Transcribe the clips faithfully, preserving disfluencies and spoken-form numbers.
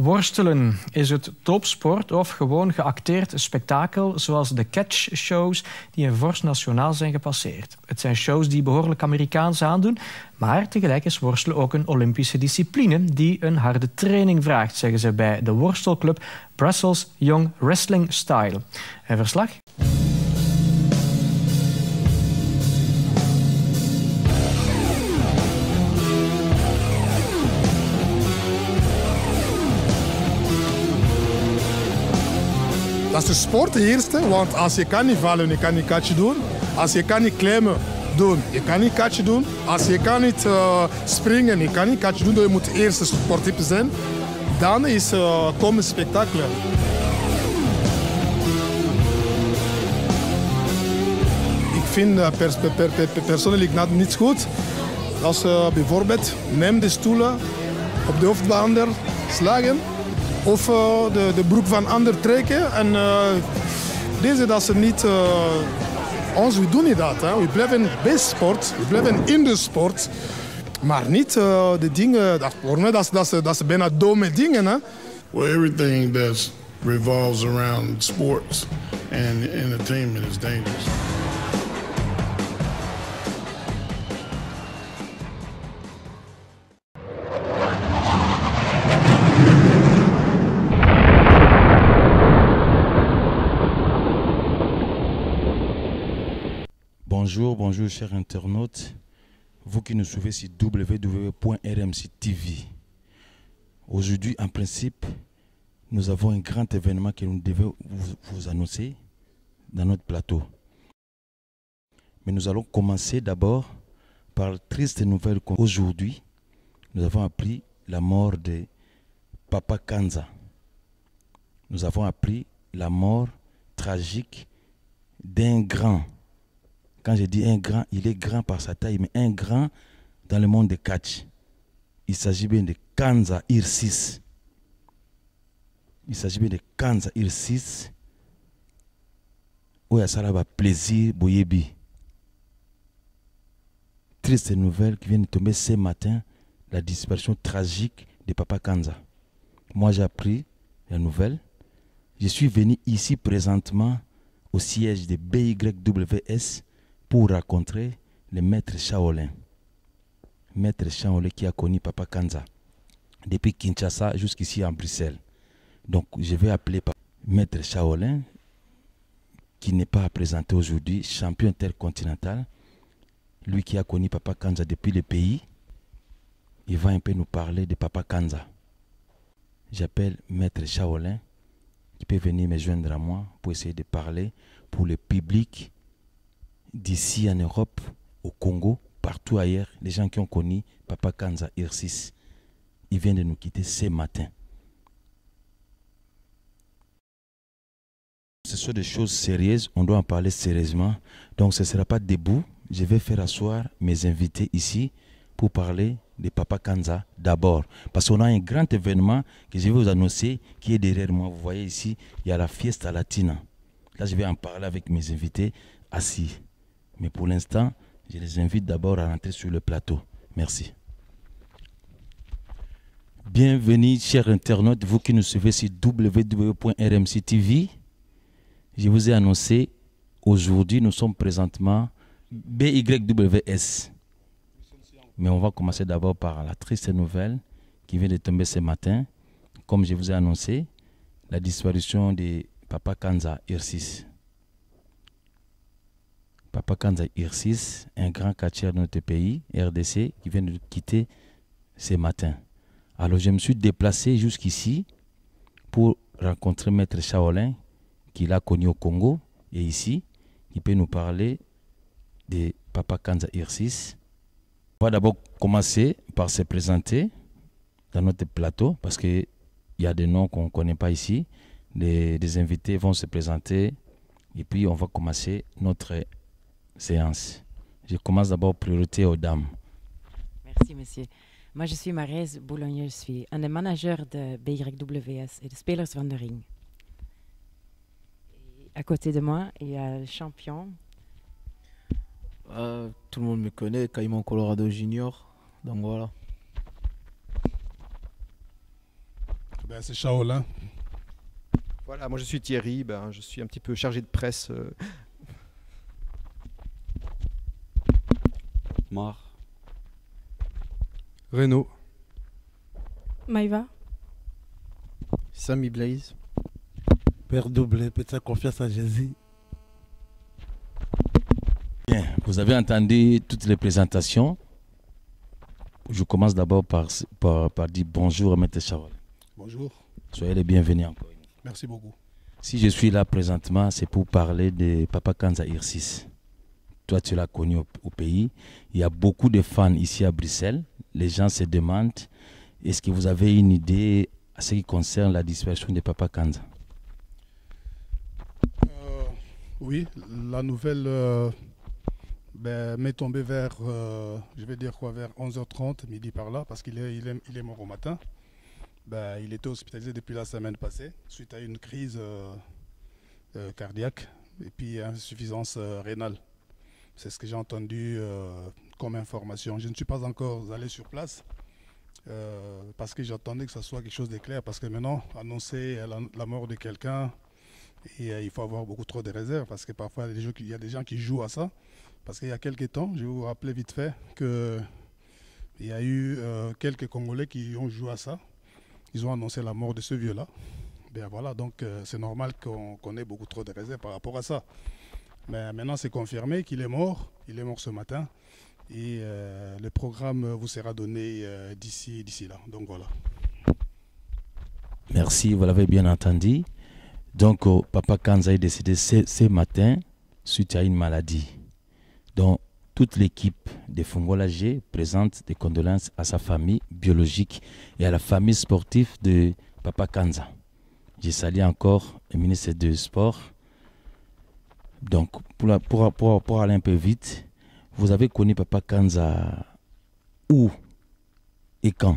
Worstelen, is het topsport of gewoon geacteerd spektakel zoals de catch-shows die in Vorst Nationaal zijn gepasseerd? Het zijn shows die behoorlijk Amerikaans aandoen, maar tegelijk is worstelen ook een Olympische discipline die een harde training vraagt, zeggen ze bij de worstelclub Brussels Young Wrestling Style. Een verslag? Dat is de sport, de eerste, want als je kan niet vallen, je kan niet catchen doen. Als je kan niet klimmen doen, je kan niet catchen doen. Als je kan niet uh, springen, je kan niet catchen doen. Dus je moet de eerste sporttype zijn. Dan is uh, komen spektakel. Ik vind uh, pers per per per persoonlijk dat niet goed. Als uh, bijvoorbeeld neem de stoelen op de hoofd van ander slagen. Of uh, de, de broek van ander trekken. En uh, deze dat ze niet... Uh, ons, we doen niet dat. Hè. We blijven bij sport. We blijven in de sport. Maar niet uh, de dingen... Dat, voor mij dat, dat, dat zijn bijna domme dingen. Hè. Well, everything that revolves around sports and entertainment is dangerous. Bonjour, bonjour chers internautes, vous qui nous suivez sur w w w point r m c t v. Aujourd'hui, en principe, nous avons un grand événement que nous devons vous, vous annoncer dans notre plateau. Mais nous allons commencer d'abord par la triste nouvelle qu'aujourd'hui, nous avons appris la mort de Papa Kanza. Nous avons appris la mort tragique d'un grand. Quand je dis un grand, il est grand par sa taille, mais un grand dans le monde de catch. Il s'agit bien de Kanza Irsis. Il s'agit bien de Kanza Irsis. Où il y a plaisir, Boyebi. Triste nouvelle qui vient de tomber ce matin, la disparition tragique de Papa Kanza. Moi, j'ai appris la nouvelle. Je suis venu ici présentement au siège de B Y W S pour rencontrer le maître Shaolin. Maître Shaolin qui a connu Papa Kanza depuis Kinshasa jusqu'ici en Bruxelles. Donc je vais appeler maître Shaolin qui n'est pas présenté aujourd'hui, champion intercontinental. Lui qui a connu Papa Kanza depuis le pays. Il va un peu nous parler de Papa Kanza. J'appelle maître Shaolin qui peut venir me joindre à moi pour essayer de parler pour le public d'ici en Europe, au Congo, partout ailleurs, les gens qui ont connu Papa Kanza Irsis, il vient de nous quitter ce matin. Ce sont des choses sérieuses, on doit en parler sérieusement. Donc ce ne sera pas debout. Je vais faire asseoir mes invités ici pour parler de Papa Kanza d'abord. Parce qu'on a un grand événement que je vais vous annoncer qui est derrière moi. Vous voyez ici, il y a la Fiesta Latina. Là, je vais en parler avec mes invités assis. Mais pour l'instant, je les invite d'abord à rentrer sur le plateau. Merci. Bienvenue, chers internautes, vous qui nous suivez sur w w w point r m c t v. Je vous ai annoncé, aujourd'hui, nous sommes présentement B Y W S. Mais on va commencer d'abord par la triste nouvelle qui vient de tomber ce matin. Comme je vous ai annoncé, la disparition de Papa Kanza Irsis. Papa Kanza Irsis, un grand catcheur de notre pays, R D C, qui vient de nous quitter ce matin. Alors je me suis déplacé jusqu'ici pour rencontrer Maître Shaolin, qui l'a connu au Congo, et ici, qui peut nous parler de Papa Kanza Irsis. On va d'abord commencer par se présenter dans notre plateau, parce qu'il y a des noms qu'on ne connaît pas ici. Les, les invités vont se présenter, et puis on va commencer notre séance. Je commence d'abord priorité aux dames. Merci, monsieur. Moi, je suis Marèse Boulogne. Je suis un des managers de B Y W S et de Spelers van der Ring. Et à côté de moi, il y a le champion. Euh, tout le monde me connaît, Caïman Colorado Junior. Donc voilà. Ben, c'est Shaolin. Voilà, moi je suis Thierry, ben, je suis un petit peu chargé de presse. Euh... Mar. Renaud. Maïva. Samy Blaze. Père Doublé, peut-être confiance à Jésus. Bien, vous avez entendu toutes les présentations. Je commence d'abord par, par, par dire bonjour à Maître Charol. Bonjour. Soyez les bienvenus encore. Merci beaucoup. Si je suis là présentement, c'est pour parler de Papa Kanza Hircis. Toi, tu l'as connu au, au pays. Il y a beaucoup de fans ici à Bruxelles. Les gens se demandent, est-ce que vous avez une idée à ce qui concerne la disparition de Papa Kanza? euh, Oui, la nouvelle euh, ben, m'est tombée vers, euh, je vais dire quoi, vers onze heures trente, midi par là, parce qu'il est, il est, il est mort au matin. Ben, il était hospitalisé depuis la semaine passée, suite à une crise euh, euh, cardiaque et puis insuffisance euh, rénale. C'est ce que j'ai entendu euh, comme information. Je ne suis pas encore allé sur place euh, parce que j'attendais que ce soit quelque chose de clair. Parce que maintenant, annoncer la, la mort de quelqu'un, et, euh, il faut avoir beaucoup trop de réserves. Parce que parfois, il y a des gens qui, il y a des gens qui jouent à ça. Parce qu'il y a quelques temps, je vais vous rappeler vite fait qu'il y a eu euh, quelques Congolais qui ont joué à ça. Ils ont annoncé la mort de ce vieux-là. Ben voilà, donc euh, c'est normal qu'on qu'on ait beaucoup trop de réserves par rapport à ça. Mais maintenant, c'est confirmé qu'il est mort. Il est mort ce matin. Et euh, le programme vous sera donné euh, d'ici d'ici là. Donc voilà. Merci, vous l'avez bien entendu. Donc, oh, Papa Kanza est décédé ce, ce matin suite à une maladie. Donc, toute l'équipe de Fongola G présente des condoléances à sa famille biologique et à la famille sportive de Papa Kanza. Je salue encore le ministre du Sport. Donc, pour, la, pour, pour, pour aller un peu vite, vous avez connu Papa Kanza où et quand?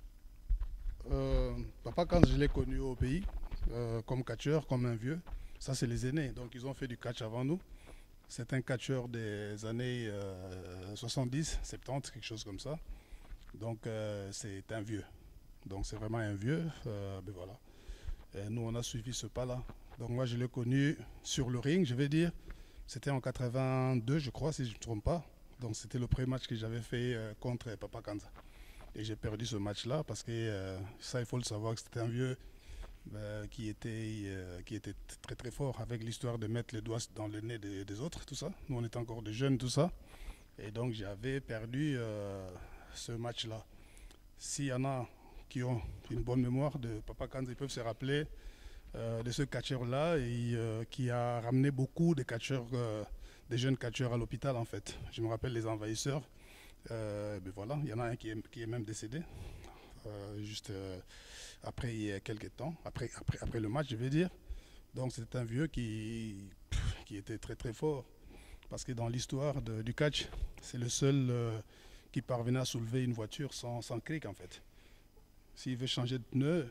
euh, Papa Kanza, je l'ai connu au pays, euh, comme catcheur, comme un vieux. Ça, c'est les aînés. Donc, ils ont fait du catch avant nous. C'est un catcheur des années euh, soixante-dix, soixante-dix, quelque chose comme ça. Donc, euh, c'est un vieux. Donc, c'est vraiment un vieux. Euh, ben voilà. Et nous, on a suivi ce pas-là. Donc, moi, je l'ai connu sur le ring, je vais dire. C'était en quatre-vingt-deux, je crois, si je ne me trompe pas. Donc, c'était le premier match que j'avais fait euh, contre Papa Kanza. Et j'ai perdu ce match-là parce que euh, ça, il faut le savoir, que c'était un vieux Euh, qui, était, euh, qui était très très fort, avec l'histoire de mettre les doigts dans le nez des, des autres, tout ça. Nous on était encore des jeunes, tout ça. Et donc j'avais perdu euh, ce match-là. S'il y en a qui ont une bonne mémoire de Papa Kanza, ils peuvent se rappeler euh, de ce catcheur-là et euh, qui a ramené beaucoup de catcheurs, euh, des jeunes catcheurs à l'hôpital en fait. Je me rappelle les envahisseurs. Euh, ben voilà, il y en a un qui est, qui est même décédé. Euh, juste euh, après il y a quelques temps, après, après, après le match je vais dire. Donc c'était un vieux qui, qui était très très fort parce que dans l'histoire du catch, c'est le seul euh, qui parvenait à soulever une voiture sans, sans cric en fait. S'il veut changer de pneu,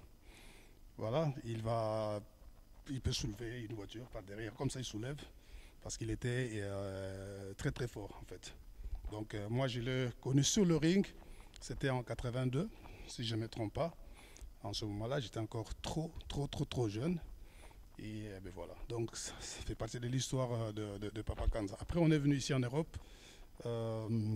voilà, il, va, il peut soulever une voiture par derrière, comme ça il soulève parce qu'il était euh, très très fort en fait. Donc euh, moi je l'ai connu sur le ring. C'était en quatre-vingt-deux, si je ne me trompe pas. En ce moment-là, j'étais encore trop, trop, trop, trop jeune. Et eh ben voilà, donc ça, ça fait partie de l'histoire de, de, de Papa Kanza. Après, on est venu ici en Europe euh,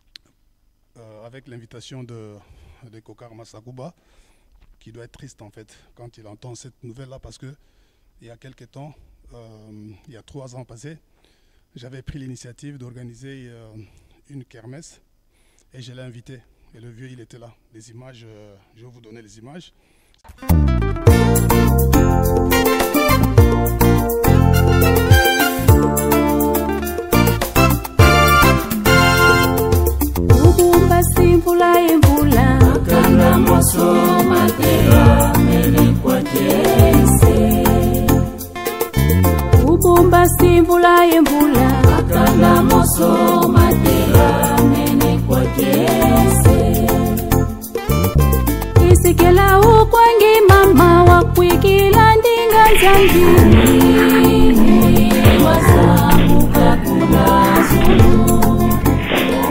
euh, avec l'invitation de, de Kokar Massakuba, qui doit être triste en fait quand il entend cette nouvelle-là, parce qu'il y a quelques temps, euh, il y a trois ans passés, j'avais pris l'initiative d'organiser euh, une kermesse et je l'ai invité. Et le vieux, il était là. Les images, euh, je vais vous donner les images. Ubumba simvula embula akanda moso matera mene kwa kese. Ubumba simvula embula akanda moso matera mene kwa kese. Isikela ukwangi mama wakwikila ndinga zangini wasambuka kuna zulu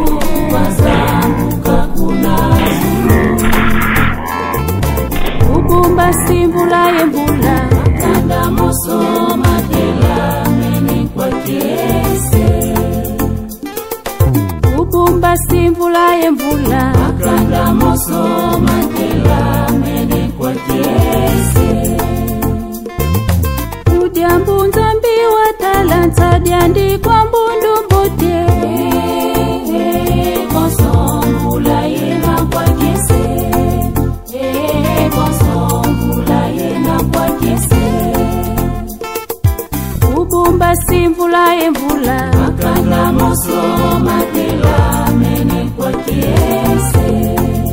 wasambuka kuna zulu. moso matela mene kwa kiese ubumba simvula yemvula akanda moso matela mene kwa kiese udiambunza mbiwa talanta diandi kwa mbundu mbote konsomvula yena kwa kiese konsomvula yena kwa kiese ubumba simvula yemvula akanda moso matela mene kwa kiese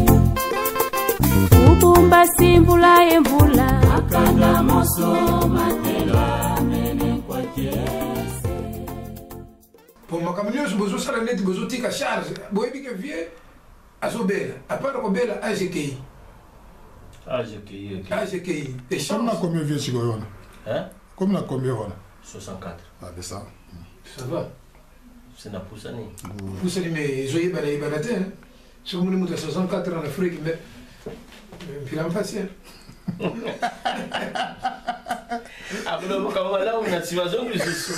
ubumba simvula yemvula akanda moso matela mene kwa kiese. Pour ma caminhão, se você sabe net, você tica charge, boi que vie, a sobela, a para cobela, a G Q I. A G Q I, a G Q I. Como na combien vie chegou ona? Hein? Como na combien ona? soixante-quatre. Ah, de ça. Ça va. C'est na poussa ni. Poussa ni mais joyeux bala ibanate, hein. Si vous me dites soixante-quatre ans Afrique, mais puis la facile. Ah, mais non, comment là, on a une situation que je suis.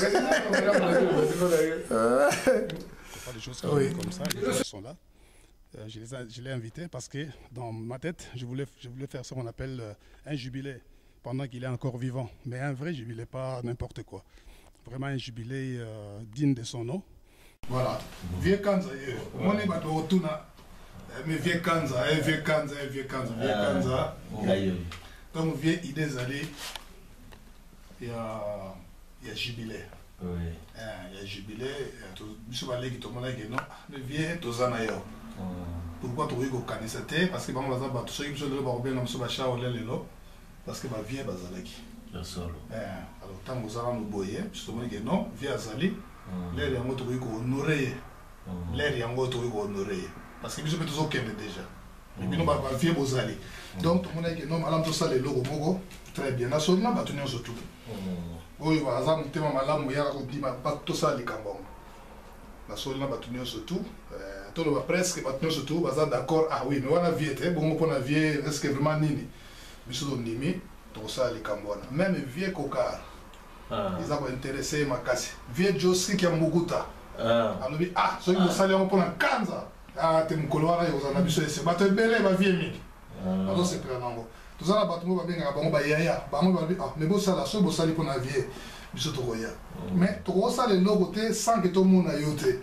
Pas des choses comme, comme ça, les gens sont là. Euh, je les ai, je l'ai invité parce que dans ma tête, je voulais, je voulais faire ce qu'on appelle euh, un jubilé pendant qu'il est encore vivant. Mais un vrai jubilé, pas n'importe quoi. Vraiment un jubilé euh, digne de son nom. Voilà. Vieux Kanza, mon est bateau tuna. Mais vieux Kanza, vieux Kanza, vieux Kanza, vieux Kanza. Donc vieux idées allées. Il y a, il y a jubilé. Oui. Il y a jubilé. Je suis allé qui tout le monde a dit non. Le vieux, tout ça n'a pas. Pourquoi tu veux qu'on connaisse ça? Parce que par exemple, tout ce qui sont là, on va bien nous bacher au lait là. Parce que ma vie est basalaki. Le sol. Alors tant que vous allez nous boyer, justement que non, vieux azali. L'air est en gros tu veux qu'on honorer. L'air est en gros tu veux qu'on honorer. Parce que je peux toujours qu'elle déjà. Et puis nous va vieux bozali. Donc tout le monde a dit non, madame tout ça les logos mogo. Très bien. La chose là, bah tu n'es surtout. Oui, par exemple, tu m'as mal à mouiller, on dit pas tout ça les cambons. La chose là, bah tu n'es surtout. Tout le monde presque, bah tu n'es surtout. Bah d'accord. Ah oui, mais on a vieux, bon on a vieux, est-ce que vraiment nini? Mais sur le nimi, tout ça les cambons. Même vieux cocar. Ils ont intéressé ma casse. Vieux Joski qui a Muguta. Alors ah, ceux qui me saluent on prend un Kanza. Ah, tu me colores là, ils ont habitué. C'est bah tu es belle, ma vie mille. Alors c'est plein d'ango. Tout ça là, bah tu me bien, bah on va y aller. Bah on va bien. Ah, mais bon ça là, ceux qui saluent pour la vie, ils sont trop bien. Mais tu vois ça les logos sans que tout le monde aille ôter.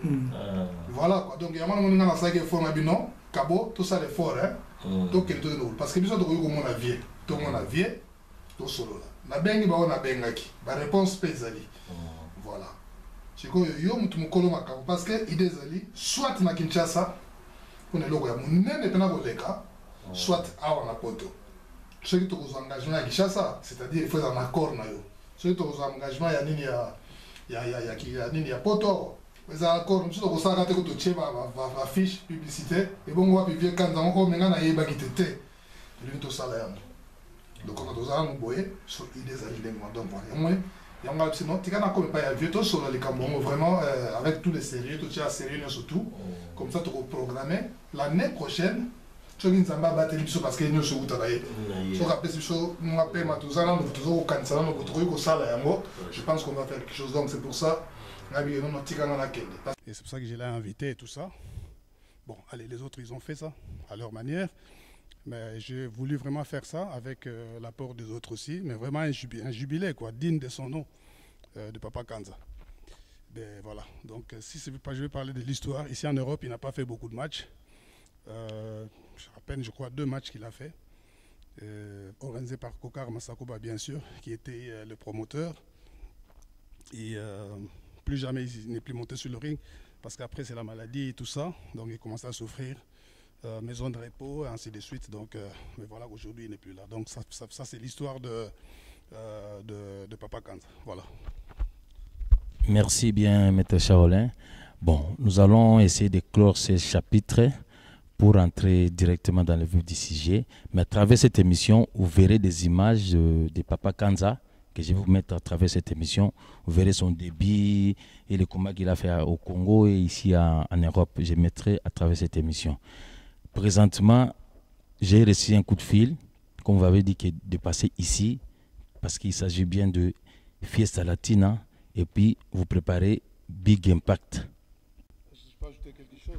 Voilà quoi. Donc il y a un moment dans ça qui est fort, mais non, cabo, tout ça est fort, hein. Donc il est tout parce que ils sont trop comme on a vie, tout le monde a vie, tout solo là. Na bengi ba on a bengaki. Ba réponse pesali. Voilà. C'est quoi yo mutu mukolo makabo parce que idée zali soit na Kinshasa on est logo ya munene pena koleka soit awa na poto. Ceux qui ont un engagement à Kinshasa, c'est-à-dire il faut un accord na yo. Ceux qui ont un engagement ya nini ya ya ya ya ya nini ya poto. Mais un accord, nous sommes ça quand tu tiens ma fiche publicité et bon on va vivre quand on on menga na yeba kitete. Lui tout ça là. Donc on a deux ans boyer sur idées zali dengo donc voilà. Moi il y a un sinon tu quand comme pas ya vieux tout sur les cambons vraiment euh, avec tous les sérieux tout ça sérieux surtout comme ça tu peux programmer l'année prochaine tu vas nzamba battre biso parce que nous se travailler so rappelle biso nous appelle ma tous ans nous toujours cancer nous retrouver au sala yango je pense qu'on va faire quelque chose donc c'est pour ça et c'est pour ça que je l'ai invité et tout ça. Bon, allez, les autres ils ont fait ça à leur manière. Mais j'ai voulu vraiment faire ça avec euh, l'apport des autres aussi, mais vraiment un jubilé, un jubilé quoi, digne de son nom, euh, de Papa Kanza. Ben, voilà, donc si c'est pas, je vais parler de l'histoire. Ici en Europe, il n'a pas fait beaucoup de matchs. Euh, à peine, je crois, deux matchs qu'il a fait. Euh, organisé par Kokar Masakoba, bien sûr, qui était euh, le promoteur. Et euh, plus jamais il n'est plus monté sur le ring, parce qu'après c'est la maladie et tout ça, donc il commence à souffrir. Euh, maison de repos, et ainsi de suite. Donc, euh, mais voilà, aujourd'hui, il n'est plus là. Donc, ça, ça, ça c'est l'histoire de, euh, de, de Papa Kanza. Voilà. Merci bien, Maître Charolin. Bon, nous allons essayer de clore ce chapitre pour entrer directement dans le vif du sujet. Mais à travers cette émission, vous verrez des images de, de Papa Kanza que je vais vous mettre à travers cette émission. Vous verrez son débit et le combat qu'il a fait au Congo et ici en, en Europe. Je mettrai à travers cette émission. Présentement, j'ai reçu un coup de fil, comme vous avez dit, qui est de passer ici, parce qu'il s'agit bien de Fiesta Latina et puis vous préparez Big Impact. Je peux ajouter quelque chose.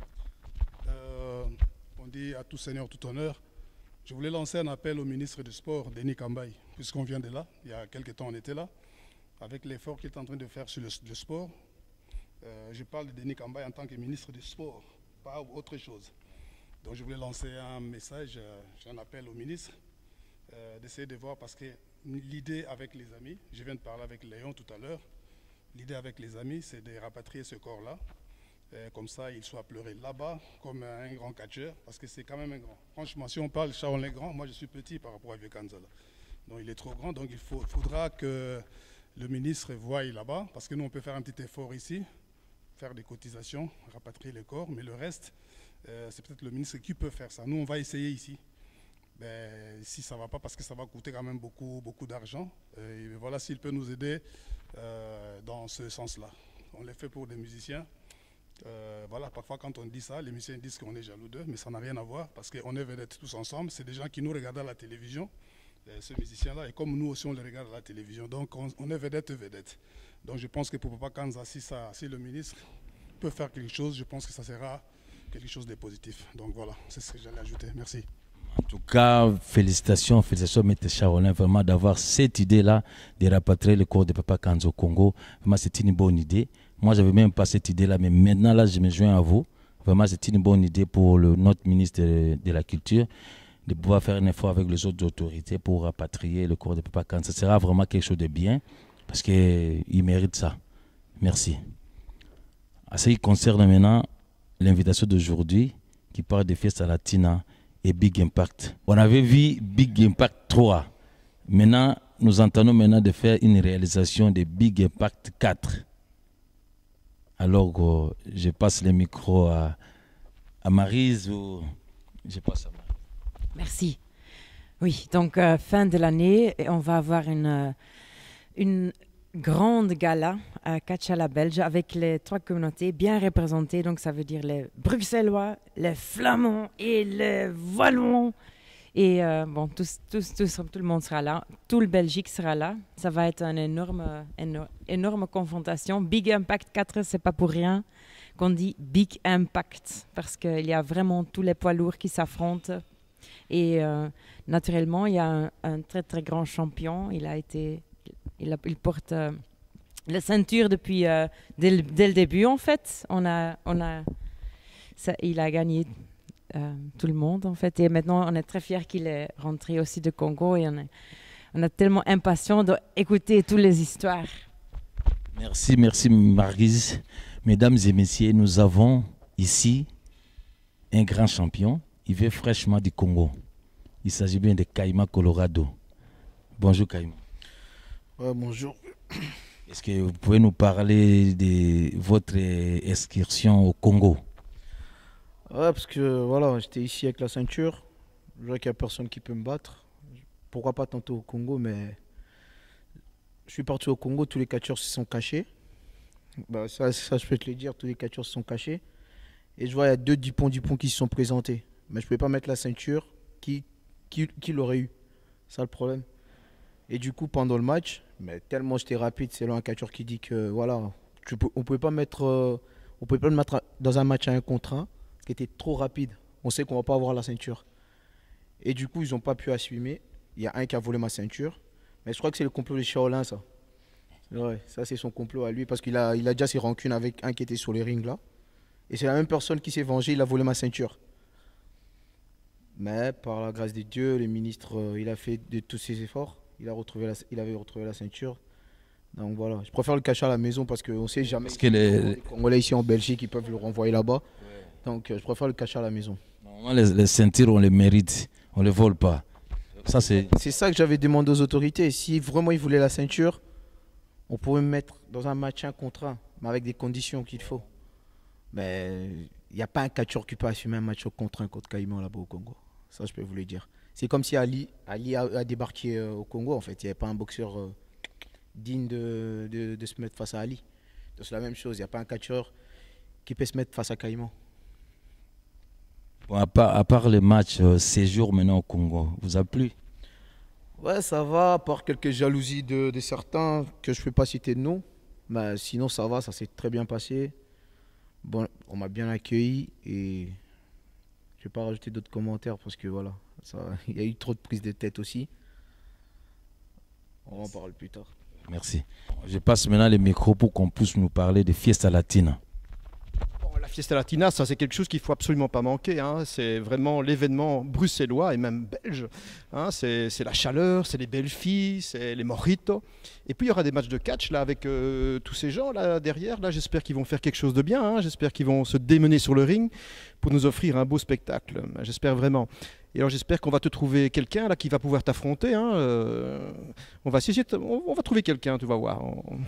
Euh, on dit à tout seigneur, tout honneur. Je voulais lancer un appel au ministre du Sport, Denis Kambaye, puisqu'on vient de là. Il y a quelques temps, on était là. Avec l'effort qu'il est en train de faire sur le, le sport, euh, je parle de Denis Kambaye en tant que ministre du Sport, pas autre chose. Donc je voulais lancer un message, euh, un appel au ministre, euh, d'essayer de voir, parce que l'idée avec les amis, je viens de parler avec Léon tout à l'heure, l'idée avec les amis, c'est de rapatrier ce corps-là. Euh, comme ça, il soit pleuré là-bas, comme un grand catcheur, parce que c'est quand même un grand. Franchement, si on parle Shaolin est grand, moi je suis petit par rapport à Vieux-Kanza. Donc il est trop grand, donc il faut, faudra que le ministre voie là-bas, parce que nous on peut faire un petit effort ici, faire des cotisations, rapatrier les corps, mais le reste, euh, c'est peut-être le ministre qui peut faire ça. Nous on va essayer ici. Ben, si ça ne va pas, parce que ça va coûter quand même beaucoup, beaucoup d'argent. Et voilà, s'il peut nous aider euh, dans ce sens-là. On les fait pour des musiciens. Euh, voilà, parfois quand on dit ça, les musiciens disent qu'on est jaloux d'eux, mais ça n'a rien à voir, parce qu'on est vedettes tous ensemble. C'est des gens qui nous regardent à la télévision, euh, ce musicien-là, et comme nous aussi on les regarde à la télévision. Donc on, on est vedettes, vedettes. Donc je pense que pour Papa Kanza, si, ça, si le ministre peut faire quelque chose, je pense que ça sera quelque chose de positif. Donc voilà, c'est ce que j'allais ajouter. Merci. En tout cas, félicitations, félicitations, M. Shaolin, vraiment d'avoir cette idée-là de rapatrier le corps de Papa Kanza au Congo. Vraiment, c'est une bonne idée. Moi, je n'avais même pas cette idée-là, mais maintenant, là, je me joins à vous. Vraiment, c'est une bonne idée pour le, notre ministre de, de la Culture de pouvoir faire un effort avec les autres autorités pour rapatrier le corps de Papa Kanza. Ce sera vraiment quelque chose de bien, parce qu'il mérite ça. Merci. À ce qui concerne maintenant l'invitation d'aujourd'hui, qui parle de Fiesta Latina et Big Impact. On avait vu Big Impact trois. Maintenant, nous entendons maintenant de faire une réalisation de Big Impact quatre. Alors, euh, je passe le micro à, à Maryse ou je passe à Maryse. Merci. Oui, donc euh, fin de l'année, on va avoir une, une grande gala à Kachala Belge avec les trois communautés bien représentées. Donc ça veut dire les Bruxellois, les Flamands et les Wallons. Et euh, bon, tous, tous, tous, tout le monde sera là. Tout le Belgique sera là. Ça va être une énorme, énorme, énorme confrontation. Big Impact quatre, c'est pas pour rien qu'on dit Big Impact, parce qu'il y a vraiment tous les poids lourds qui s'affrontent. Et euh, naturellement, il y a un, un très très grand champion. Il a été, il, a, il porte euh, la ceinture depuis euh, dès, le, dès le début en fait. On a, on a, ça, il a gagné. Euh, tout le monde en fait, et maintenant on est très fiers qu'il est rentré aussi de Congo, et on est, on est tellement impatient d'écouter toutes les histoires. Merci, merci Maryse. Mesdames et messieurs, nous avons ici un grand champion. Il vient fraîchement du Congo. Il s'agit bien de Kaima Colorado. Bonjour Kaima. Ouais, bonjour. Est-ce que vous pouvez nous parler de votre excursion au Congo? Ouais, parce que voilà, j'étais ici avec la ceinture. Je vois qu'il n'y a personne qui peut me battre. Pourquoi pas tantôt au Congo, mais je suis parti au Congo, tous les catcheurs se sont cachés. Bah, ça, ça, je peux te le dire, tous les catcheurs se sont cachés. Et je vois, il y a deux Dupont Dupont qui se sont présentés. Mais je ne pouvais pas mettre la ceinture. Qui, qui, qui l'aurait eu? C'est ça le problème. Et du coup, pendant le match, mais tellement j'étais rapide, c'est là un catcheur qui dit que voilà, tu peux, on ne pouvait pas mettre, euh, on pouvait pas le mettre dans un match à un contre un. Qui était trop rapide. On sait qu'on ne va pas avoir la ceinture. Et du coup, ils n'ont pas pu assumer. Il y a un qui a volé ma ceinture. Mais je crois que c'est le complot de Shaolin, ça. Ouais, ça, c'est son complot à lui. Parce qu'il a, il a déjà ses rancunes avec un qui était sur les rings, là. Et c'est la même personne qui s'est vengée. Il a volé ma ceinture. Mais par la grâce de Dieu, le ministre, euh, il a fait de tous ses efforts. Il, a retrouvé la, il avait retrouvé la ceinture. Donc voilà. Je préfère le cacher à la maison parce qu'on ne sait jamais. Parce que les... les Congolais ici en Belgique, ils peuvent le renvoyer là-bas. Donc euh, je préfère le cacher à la maison. Normalement, les, les ceintures, on les mérite, on ne les vole pas. Ça, c'est... c'est ça que j'avais demandé aux autorités. Si vraiment ils voulaient la ceinture, on pourrait me mettre dans un match un contre un, mais avec des conditions qu'il faut. Mais il n'y a pas un catcheur qui peut assumer un match contre un contre Caïman là-bas au Congo. Ça, je peux vous le dire. C'est comme si Ali, Ali a, a débarqué euh, au Congo, en fait. Il n'y avait pas un boxeur euh, digne de, de, de se mettre face à Ali. Donc c'est la même chose. Il n'y a pas un catcheur qui peut se mettre face à Caïman. Bon, à part, à part les matchs, euh, séjour maintenant au Congo, vous a plu? Ouais, ça va, à part quelques jalousies de, de certains que je ne peux pas citer de nom. Mais sinon, ça va, ça s'est très bien passé. Bon, on m'a bien accueilli et je ne vais pas rajouter d'autres commentaires parce que voilà, ça, il y a eu trop de prises de tête aussi. On en parle plus tard. Merci. Je passe maintenant le micro pour qu'on puisse nous parler de Fiesta Latina. Bon, la Fiesta Latina, ça c'est quelque chose qu'il ne faut absolument pas manquer. Hein. C'est vraiment l'événement bruxellois et même belge. Hein. C'est la chaleur, c'est les belles filles, c'est les mojitos. Et puis il y aura des matchs de catch là avec euh, tous ces gens là derrière. Là, j'espère qu'ils vont faire quelque chose de bien. Hein. J'espère qu'ils vont se démener sur le ring pour nous offrir un beau spectacle. J'espère vraiment. Et alors j'espère qu'on va te trouver quelqu'un là qui va pouvoir t'affronter. Hein. Euh, on va essayer, on, on va trouver quelqu'un, tu vas voir. On...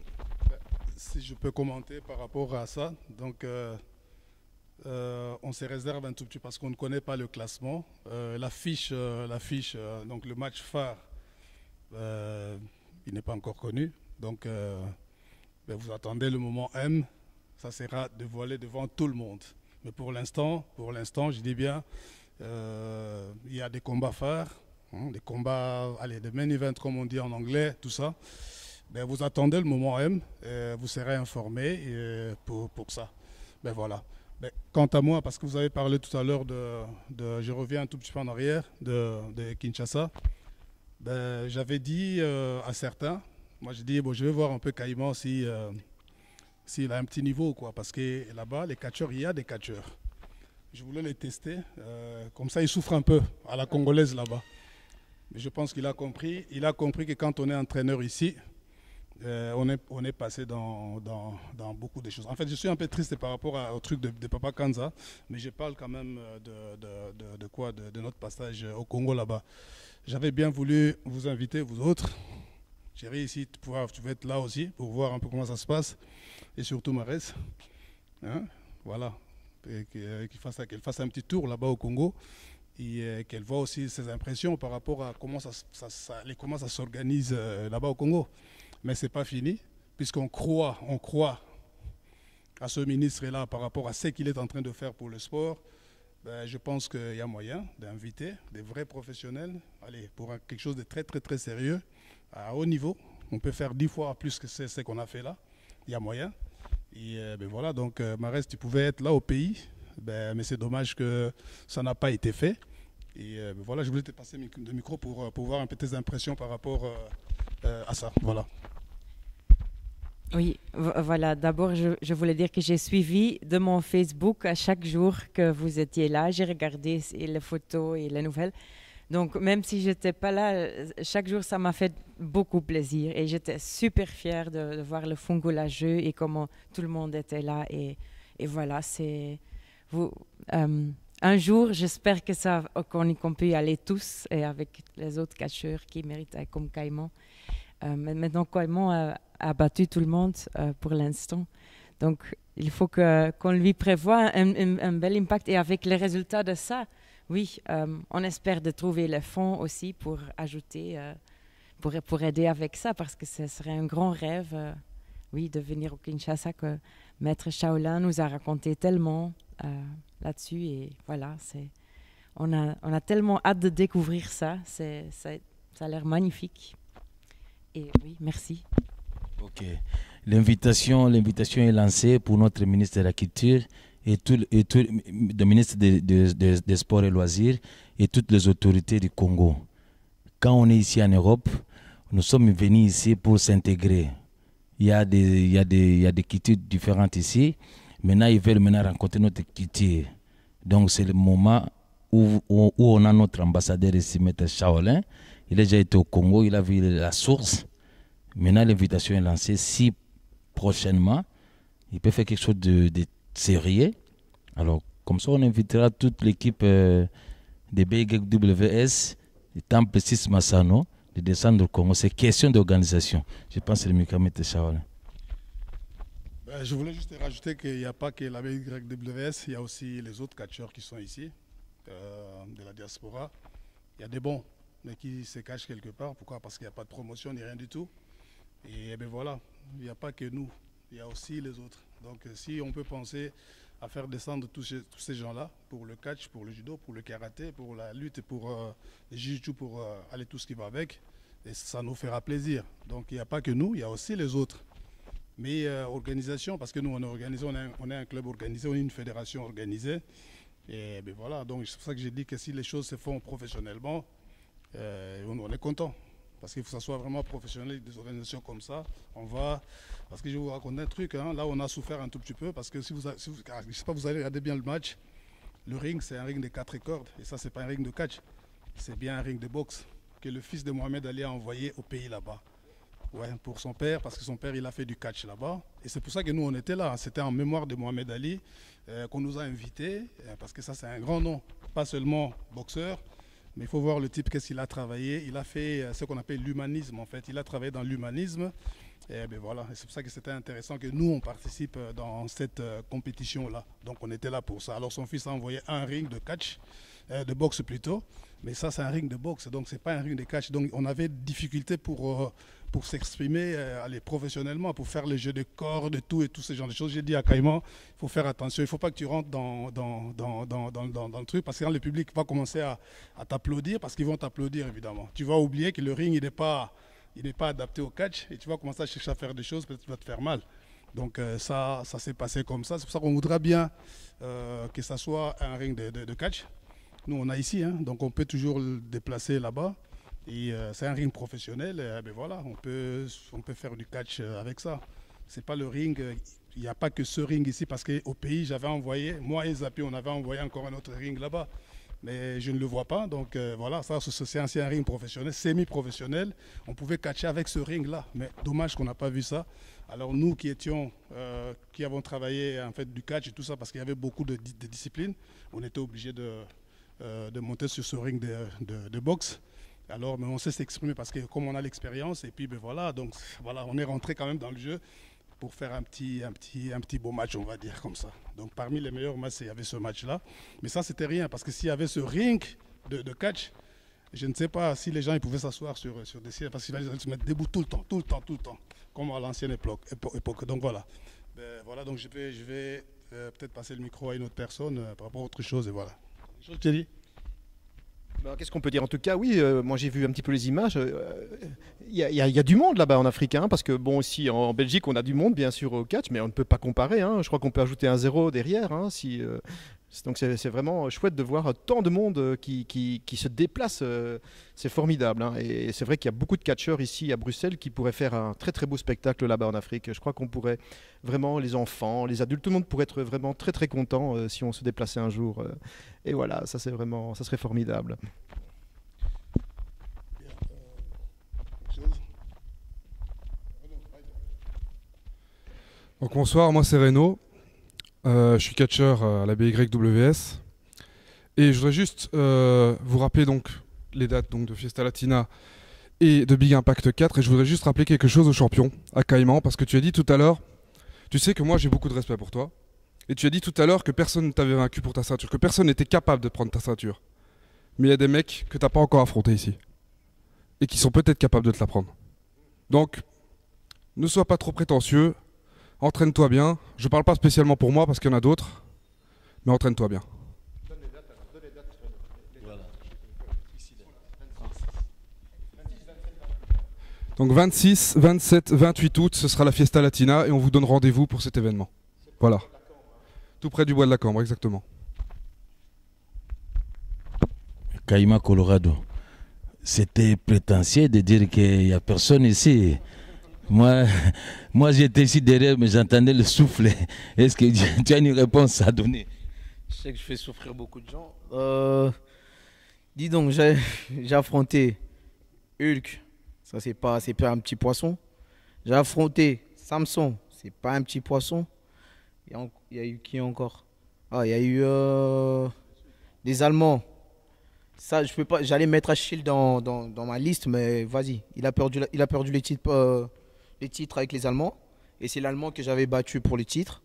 Si je peux commenter par rapport à ça, donc euh, euh, on se réserve un tout petit parce qu'on ne connaît pas le classement. Euh, l'affiche, euh, l'affiche, euh, donc le match phare, euh, il n'est pas encore connu. Donc euh, ben vous attendez le moment M, ça sera dévoilé devant tout le monde. Mais pour l'instant, pour l'instant, je dis bien, euh, il y a des combats phares, hein, des combats, allez, des main events comme on dit en anglais, tout ça. Ben, vous attendez le moment M, et vous serez informé et pour, pour ça. Ben, voilà. Ben, quant à moi, parce que vous avez parlé tout à l'heure de, de, je reviens un tout petit peu en arrière, de, de Kinshasa, ben, j'avais dit euh, à certains, moi j'ai dit, bon, je vais voir un peu Caïman si, euh, s'il a un petit niveau, quoi, parce que là-bas, les catcheurs, il y a des catcheurs. Je voulais les tester, euh, comme ça ils souffrent un peu à la congolaise là-bas. Mais je pense qu'il a compris, il a compris que quand on est entraîneur ici, Euh, on, est, on est passé dans, dans, dans beaucoup de choses. En fait, je suis un peu triste par rapport à, au truc de, de Papa Kanza, mais je parle quand même de, de, de, de quoi de, de notre passage au Congo là-bas. J'avais bien voulu vous inviter, vous autres. Chérie, ici, tu, pourras, tu vas être là aussi pour voir un peu comment ça se passe. Et surtout Marès. Hein, voilà. Qu'elle fasse, qu'elle fasse un petit tour là-bas au Congo. Et euh, qu'elle voit aussi ses impressions par rapport à comment ça, ça, ça, comment ça s'organise euh, là-bas au Congo. Mais ce n'est pas fini, puisqu'on croit, on croit à ce ministre-là par rapport à ce qu'il est en train de faire pour le sport. Ben, je pense qu'il y a moyen d'inviter des vrais professionnels, allez, pour quelque chose de très très très sérieux, à haut niveau. On peut faire dix fois plus que ce qu'on a fait là. Il y a moyen. Et euh, ben voilà, donc euh, Marès, tu pouvais être là au pays, ben, mais c'est dommage que ça n'a pas été fait. Et euh, ben voilà, je voulais te passer le micro pour, pour voir un peu tes impressions par rapport euh, euh, à ça. Voilà. Oui, voilà. D'abord, je, je voulais dire que j'ai suivi de mon Facebook à chaque jour que vous étiez là. J'ai regardé les photos et les nouvelles. Donc, même si je n'étais pas là, chaque jour, ça m'a fait beaucoup plaisir. Et j'étais super fière de, de voir le Fungola jeu et comment tout le monde était là. Et, et voilà, c'est... Vous, euh, un jour, j'espère que ça, qu'on, qu'on peut y aller tous et avec les autres catcheurs qui méritent, comme Caïman. Euh, maintenant, Caïman a, a battu tout le monde euh, pour l'instant. Donc, il faut que, qu'on lui prévoie un, un, un bel impact. Et avec les résultats de ça, oui, euh, on espère de trouver les fonds aussi pour ajouter, euh, pour, pour aider avec ça, parce que ce serait un grand rêve, euh, oui, de venir au Kinshasa, que Maître Shaolin nous a raconté tellement euh, là-dessus. Et voilà, c'est, on, a, on a tellement hâte de découvrir ça. C'est, c'est, ça a l'air magnifique. Et oui, merci. Ok. L'invitation, l'invitation est lancée pour notre ministre de la Culture et tout, et tout le ministre des de, de, de Sports et Loisirs et toutes les autorités du Congo. Quand on est ici en Europe, nous sommes venus ici pour s'intégrer. Il y a des, il y a des, il y a des cultures différentes ici. Maintenant, ils veulent maintenant rencontrer notre culture. Donc, c'est le moment où, où, où on a notre ambassadeur ici, M. Shaolin. Il a déjà été au Congo, il a vu la source. Maintenant, l'invitation est lancée. Si prochainement, il peut faire quelque chose de, de sérieux, alors comme ça, on invitera toute l'équipe euh, des B Y W S, du Temple six Massano, de descendre au Congo. C'est question d'organisation. Je pense que c'est le mieux M. Shaolin. Ben, je voulais juste rajouter qu'il n'y a pas que la B Y W S, il y a aussi les autres catcheurs qui sont ici, euh, de la diaspora. Il y a des bons, mais qui se cachent quelque part. Pourquoi? Parce qu'il n'y a pas de promotion ni rien du tout. Et, et bien voilà, il n'y a pas que nous, il y a aussi les autres. Donc si on peut penser à faire descendre tous ces, tous ces gens-là pour le catch, pour le judo, pour le karaté, pour la lutte, pour euh, le jiu-jitsu, pour euh, aller tout ce qui va avec. Et ça nous fera plaisir. Donc il n'y a pas que nous, il y a aussi les autres. Mais euh, organisation, parce que nous on est organisé, on est, un, on est un club organisé, on est une fédération organisée. Et ben voilà, donc c'est pour ça que j'ai dit que si les choses se font professionnellement, euh, on, on est content. Parce qu'il faut que ça soit vraiment professionnel, des organisations comme ça. On va, parce que je vais vous raconter un truc, hein, là on a souffert un tout petit peu, parce que si vous, si vous, je sais pas, vous allez regarder bien le match, le ring c'est un ring de quatre cordes, et ça c'est pas un ring de catch, c'est bien un ring de boxe que le fils de Mohamed Ali a envoyé au pays là-bas. Ouais, pour son père, parce que son père il a fait du catch là-bas. Et c'est pour ça que nous on était là, c'était en mémoire de Mohamed Ali euh, qu'on nous a invités, euh, parce que ça c'est un grand nom, pas seulement boxeur, mais il faut voir le type, qu'est-ce qu'il a travaillé. Il a fait euh, ce qu'on appelle l'humanisme en fait, il a travaillé dans l'humanisme. Et ben voilà, c'est pour ça que c'était intéressant que nous on participe dans cette euh, compétition-là. Donc on était là pour ça. Alors son fils a envoyé un ring de catch, euh, de boxe plutôt, mais ça c'est un ring de boxe, donc c'est pas un ring de catch. Donc on avait des difficultés pour... Euh, pour s'exprimer euh, aller professionnellement, pour faire les jeux de corps, de tout et tout ce genre de choses. J'ai dit à Caïman, il faut faire attention, il ne faut pas que tu rentres dans, dans, dans, dans, dans, dans, dans le truc, parce que quand le public va commencer à, à t'applaudir, parce qu'ils vont t'applaudir évidemment. Tu vas oublier que le ring, il n'est pas, il n'est pas adapté au catch, et tu vas commencer à chercher à faire des choses, peut-être que tu vas te faire mal. Donc euh, ça, ça s'est passé comme ça. C'est pour ça qu'on voudrait bien euh, que ça soit un ring de, de, de catch. Nous, on a ici, hein, donc on peut toujours le déplacer là-bas. Et euh, c'est un ring professionnel, et, ben voilà, on peut, on peut faire du catch avec ça. C'est pas le ring, il n'y a pas que ce ring ici, parce qu'au pays, j'avais envoyé, moi et Zapi, on avait envoyé encore un autre ring là-bas. Mais je ne le vois pas, donc euh, voilà, ça c'est un ring professionnel, semi-professionnel. On pouvait catcher avec ce ring-là, mais dommage qu'on n'a pas vu ça. Alors nous qui étions, euh, qui avons travaillé en fait du catch et tout ça, parce qu'il y avait beaucoup de, de disciplines, on était obligés de, euh, de monter sur ce ring de, de, de boxe. Alors, mais on sait s'exprimer parce que comme on a l'expérience, et puis ben voilà, donc voilà, on est rentré quand même dans le jeu pour faire un petit, un petit, un petit beau match, on va dire comme ça. Donc parmi les meilleurs matchs, il y avait ce match-là. Mais ça, c'était rien, parce que s'il y avait ce ring de, de catch, je ne sais pas si les gens ils pouvaient s'asseoir sur, sur des sièges, parce qu'ils allaient se mettre debout tout le temps, tout le temps, tout le temps, comme à l'ancienne époque, époque. Donc voilà. Ben, voilà, donc je vais, je vais euh, peut-être passer le micro à une autre personne euh, par rapport à autre chose, et voilà. Je te dis. Ben, qu'est-ce qu'on peut dire? En tout cas, oui, euh, moi j'ai vu un petit peu les images. Il euh, y, y, y a du monde là-bas en Afrique, hein, parce que bon, aussi en, en Belgique, on a du monde bien sûr au catch, mais on ne peut pas comparer. Hein. Je crois qu'on peut ajouter un zéro derrière. Hein, si, euh, donc c'est vraiment chouette de voir tant de monde qui, qui, qui se déplace. Euh, c'est formidable. Hein, et c'est vrai qu'il y a beaucoup de catcheurs ici à Bruxelles qui pourraient faire un très très beau spectacle là-bas en Afrique. Je crois qu'on pourrait vraiment, les enfants, les adultes, tout le monde pourrait être vraiment très très content euh, si on se déplaçait un jour. Euh, et voilà, ça c'est vraiment, ça serait formidable. Donc bonsoir, moi c'est Renaud, euh, je suis catcheur à la B Y W S et je voudrais juste euh, vous rappeler donc les dates donc, de Fiesta Latina et de Big Impact quatre, et je voudrais juste rappeler quelque chose aux champions, à Caïman, parce que tu as dit tout à l'heure, tu sais que moi j'ai beaucoup de respect pour toi, et tu as dit tout à l'heure que personne ne t'avait vaincu pour ta ceinture, que personne n'était capable de prendre ta ceinture, mais il y a des mecs que tu n'as pas encore affrontés ici et qui sont peut-être capables de te la prendre. Donc ne sois pas trop prétentieux. Entraîne-toi bien. Je ne parle pas spécialement pour moi parce qu'il y en a d'autres, mais entraîne-toi bien. Donc vingt-six, vingt-sept, vingt-huit août, ce sera la Fiesta Latina et on vous donne rendez-vous pour cet événement. Voilà. Tout près du bois de la Cambre, exactement. Caïman, Colorado. C'était prétentieux de dire qu'il n'y a personne ici. Moi, moi j'étais ici derrière, mais j'entendais le souffle. Est-ce que tu as une réponse à donner? Je sais que je fais souffrir beaucoup de gens. Euh, dis donc, j'ai affronté Hulk, ça c'est pas, c'est pas un petit poisson. J'ai affronté Samson, c'est pas un petit poisson. Il y, a, il y a eu qui encore? Ah, il y a eu euh, des Allemands. Ça, je peux pas. J'allais mettre Achille dans, dans, dans ma liste, mais vas-y. Il a perdu, il a perdu les titres. Euh, les titres avec les Allemands, et c'est l'Allemand que j'avais battu pour les titres.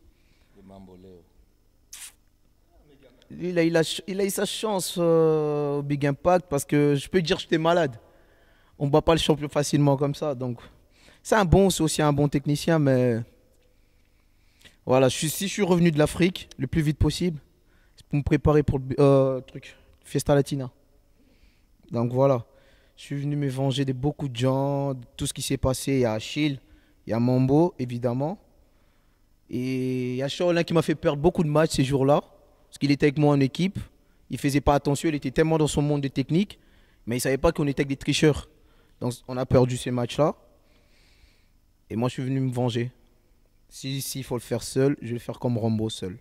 Lui, il a, il a, il a eu sa chance euh, au Big Impact, parce que je peux dire que j'étais malade. On ne bat pas le champion facilement comme ça, donc c'est un bon, c'est aussi un bon technicien, mais Voilà, je suis, si je suis revenu de l'Afrique le plus vite possible, c'est pour me préparer pour le euh, truc, Fiesta Latina. Donc voilà, je suis venu me venger de beaucoup de gens, de tout ce qui s'est passé. Il y a Achille, il y a Mambo, évidemment. Et il y a Shaolin qui m'a fait perdre beaucoup de matchs ces jours-là, parce qu'il était avec moi en équipe. Il ne faisait pas attention, il était tellement dans son monde de technique, mais il ne savait pas qu'on était avec des tricheurs. Donc on a perdu ces matchs-là. Et moi, je suis venu me venger. Si, s'il faut le faire seul, je vais le faire comme Rambo seul.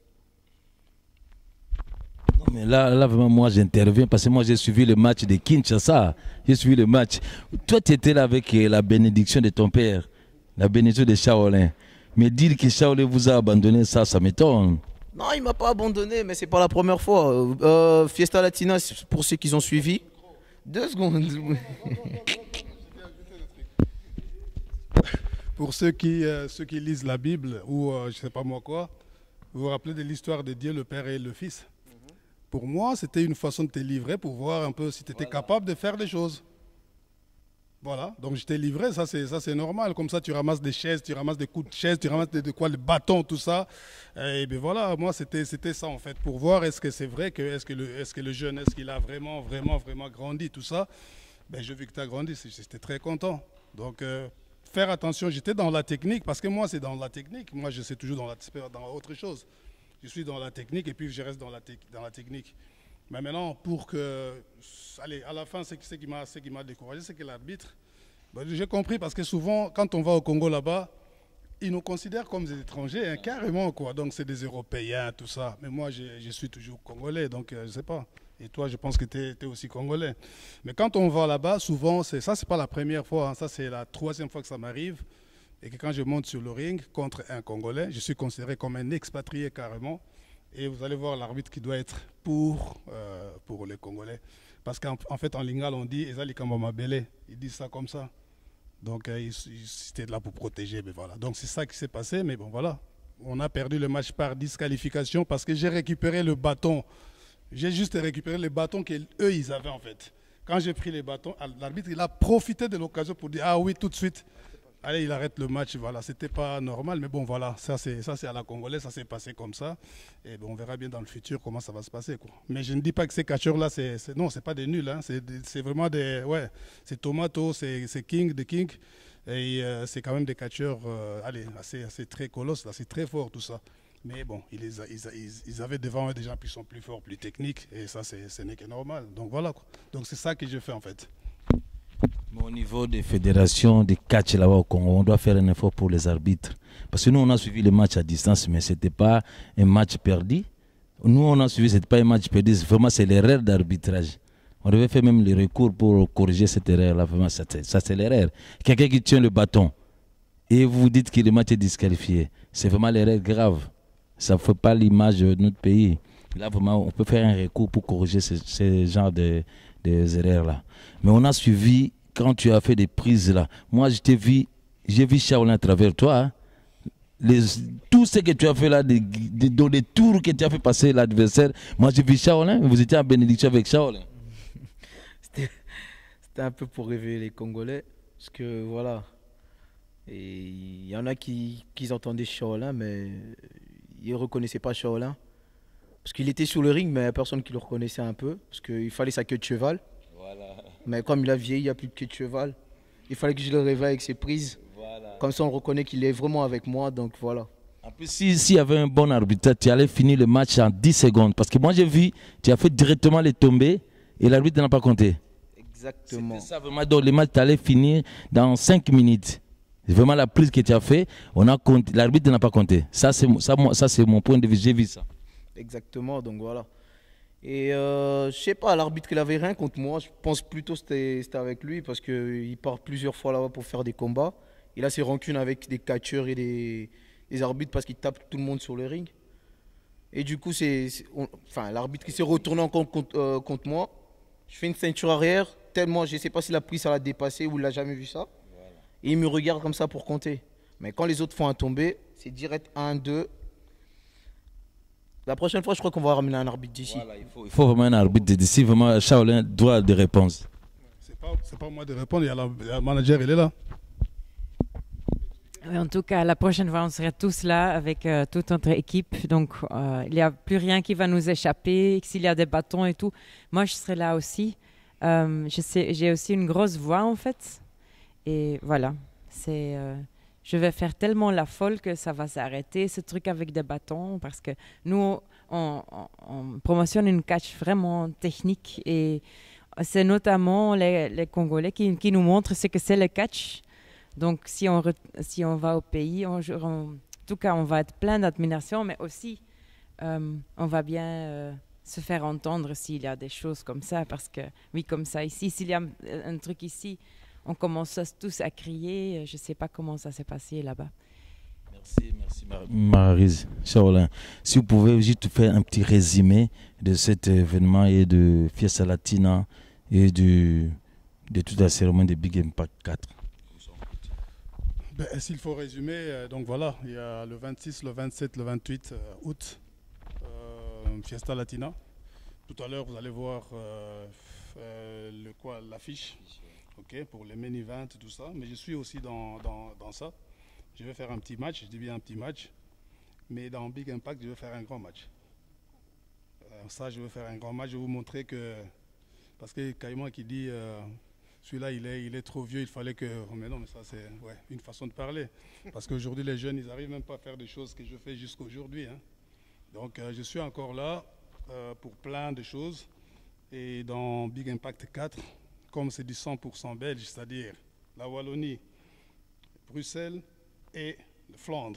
Non, mais là, là, vraiment, moi, j'interviens parce que moi, j'ai suivi le match de Kinshasa. J'ai suivi le match. Toi, tu étais là avec la bénédiction de ton père, la bénédiction de Shaolin. Mais dire que Shaolin vous a abandonné, ça, ça m'étonne. Non, il ne m'a pas abandonné, mais ce n'est pas la première fois. Euh, Fiesta Latina, pour ceux qui ont suivi. Deux secondes. Pour ceux qui, euh, ceux qui lisent la Bible ou euh, je ne sais pas moi quoi, vous vous rappelez de l'histoire de Dieu, le Père et le Fils. Mm-hmm. Pour moi, c'était une façon de te livrer pour voir un peu si tu étais voilà. capable de faire des choses. Voilà, donc je t'ai livré, ça c'est, ça c'est normal. Comme ça, tu ramasses des chaises, tu ramasses des coups de chaise, tu ramasses de, de quoi, le bâton, tout ça. Et bien voilà, moi c'était, c'était ça en fait, pour voir est-ce que c'est vrai, que, est-ce, que le, est-ce que le jeune, est-ce qu'il a vraiment, vraiment, vraiment grandi, tout ça. Ben, je vis que tu as grandi, j'étais très content. Donc, euh, faire attention, j'étais dans la technique, parce que moi c'est dans la technique, moi je sais toujours dans, la, dans autre chose. Je suis dans la technique et puis je reste dans la, te, dans la technique. Mais maintenant, pour que, allez, à la fin, ce qui m'a, ce qui m'a découragé, c'est que l'arbitre, ben, j'ai compris, parce que souvent, quand on va au Congo là-bas, ils nous considèrent comme des étrangers, hein, carrément, quoi. Donc c'est des Européens, tout ça. Mais moi, je, je suis toujours Congolais, donc euh, je ne sais pas. Et toi, je pense que tu es aussi Congolais. Mais quand on va là-bas, souvent, c'est, ça, ce n'est pas la première fois, hein, ça, c'est la troisième fois que ça m'arrive. Et que quand je monte sur le ring contre un Congolais, je suis considéré comme un expatrié carrément. Et vous allez voir l'arbitre qui doit être pour, euh, pour les Congolais. Parce qu'en en fait, en lingala, on dit « Ezali Kambamabele ». Ils disent ça comme ça. Donc, euh, c'était là pour protéger. Mais voilà. Donc, c'est ça qui s'est passé. Mais bon, voilà. On a perdu le match par disqualification parce que j'ai récupéré le bâton. J'ai juste récupéré les bâtons qu'eux, ils avaient en fait. Quand j'ai pris les bâtons, l'arbitre, il a profité de l'occasion pour dire « Ah oui, tout de suite ». Allez, il arrête le match, voilà, c'était pas normal, mais bon, voilà, ça c'est, ça c'est à la Congolaise, ça s'est passé comme ça, et bon, on verra bien dans le futur comment ça va se passer, quoi. Mais je ne dis pas que ces catcheurs-là, c'est, c'est, non, c'est pas des nuls, hein, c'est, c'est vraiment des, ouais, c'est Tomato, c'est, c'est King, des King, et euh, c'est quand même des catcheurs, euh, allez, assez, assez très colosses, là, c'est très fort tout ça. Mais bon, ils, ils, ils, ils avaient devant eux des gens qui sont plus forts, plus techniques, et ça, c'est, ce n'est que normal, donc voilà, quoi. Donc c'est ça que je fais en fait. Au niveau des fédérations de catch là-bas au Congo, on doit faire un effort pour les arbitres. Parce que nous, on a suivi le match à distance, mais ce n'était pas un match perdu. Nous, on a suivi, ce n'était pas un match perdu. Vraiment, c'est l'erreur d'arbitrage. On devait faire même les recours pour corriger cette erreur-là. Vraiment, ça, ça c'est l'erreur. Quelqu'un qui tient le bâton et vous dites que le match est disqualifié. C'est vraiment l'erreur grave. Ça ne fait pas l'image de notre pays. Là, vraiment, on peut faire un recours pour corriger ce, ce genre de, de erreurs-là. Mais on a suivi... Quand tu as fait des prises là, moi je t'ai vu, j'ai vu Shaolin à travers toi. Hein. Les, tout ce que tu as fait là, des, des, dans les tours que tu as fait passer l'adversaire, moi j'ai vu Shaolin, vous étiez en bénédiction avec Shaolin. C'était, c'était un peu pour réveiller les Congolais, parce que voilà, il y en a qui, qui entendaient Shaolin, mais ils ne reconnaissaient pas Shaolin. Parce qu'il était sur le ring, mais il n'y a personne qui le reconnaissait un peu, parce qu'il fallait sa queue de cheval. Voilà. Mais comme il a vieilli, il n'y a plus de queue de cheval. Il fallait que je le réveille avec ses prises. Voilà. Comme ça, on reconnaît qu'il est vraiment avec moi. Donc voilà. En plus, s'il si y avait un bon arbitre, tu allais finir le match en dix secondes. Parce que moi, j'ai vu, tu as fait directement les tombées et l'arbitre n'a pas compté. Exactement. C'était ça vraiment. Donc, le match, tu allais finir dans cinq minutes. C'est vraiment la prise que tu as fait. On a compté, l'arbitre n'a pas compté. Ça, c'est, ça, ça, c'est mon point de vue. J'ai vu ça. Exactement. Donc voilà. Et euh, je sais pas, l'arbitre il avait rien contre moi, je pense plutôt que c'était, c'était avec lui parce qu'il part plusieurs fois là-bas pour faire des combats. Il a ses rancunes avec des catcheurs et des, des arbitres parce qu'il tape tout le monde sur le ring. Et du coup, c'est, c'est on, enfin, l'arbitre qui s'est retourné encore contre, euh, contre moi. Je fais une ceinture arrière, tellement je ne sais pas si la prise ça l'a dépassé ou il n'a jamais vu ça. Voilà. Et il me regarde comme ça pour compter. Mais quand les autres font un tombé, c'est direct un, deux. La prochaine fois, je crois qu'on va ramener un arbitre d'ici. Voilà, il, faut, il faut vraiment un arbitre d'ici. Vraiment, Shaolin doit des réponses. C'est pas, c'est pas moi de répondre, il y a le manager, il est là. En tout cas, la prochaine fois, on sera tous là avec euh, toute notre équipe. Donc, euh, il n'y a plus rien qui va nous échapper. S'il y a des bâtons et tout, moi, je serai là aussi. Euh, je sais, j'ai aussi une grosse voix, en fait. Et voilà, c'est, euh, je vais faire tellement la folle que ça va s'arrêter, ce truc avec des bâtons. Parce que nous, on, on, on promotionne une catch vraiment technique. Et c'est notamment les, les Congolais qui, qui nous montrent ce que c'est le catch. Donc, si on, re, si on va au pays, on, on, en tout cas, on va être plein d'admiration, mais aussi, euh, on va bien euh, se faire entendre s'il y a des choses comme ça. Parce que, oui, comme ça, ici, s'il y a un, un truc ici, on commence tous à crier. Je ne sais pas comment ça s'est passé là-bas. Merci, merci Mar- Maryse. Shaolin. Si vous pouvez juste faire un petit résumé de cet événement et de Fiesta Latina et de, de toute la cérémonie de Big Impact quatre. Ben, s'il faut résumer, euh, donc voilà, il y a le vingt-six, le vingt-sept, le vingt-huit euh, août, euh, Fiesta Latina. Tout à l'heure, vous allez voir euh, euh, le, quoi, l'affiche, okay, pour les main events, tout ça. Mais je suis aussi dans, dans, dans ça. Je vais faire un petit match, je dis bien un petit match. Mais dans Big Impact, je vais faire un grand match. Euh, ça, je vais faire un grand match. Je vais vous montrer que... Parce que Caïman qui dit... Euh, celui-là, il est, il est trop vieux, il fallait que... Mais non, mais ça, c'est ouais, une façon de parler. Parce qu'aujourd'hui, les jeunes, ils n'arrivent même pas à faire des choses que je fais jusqu'aujourd'hui. Hein. Donc, euh, je suis encore là euh, pour plein de choses. Et dans Big Impact quatre, comme c'est du cent pour cent belge, c'est-à-dire la Wallonie, Bruxelles et Flandre.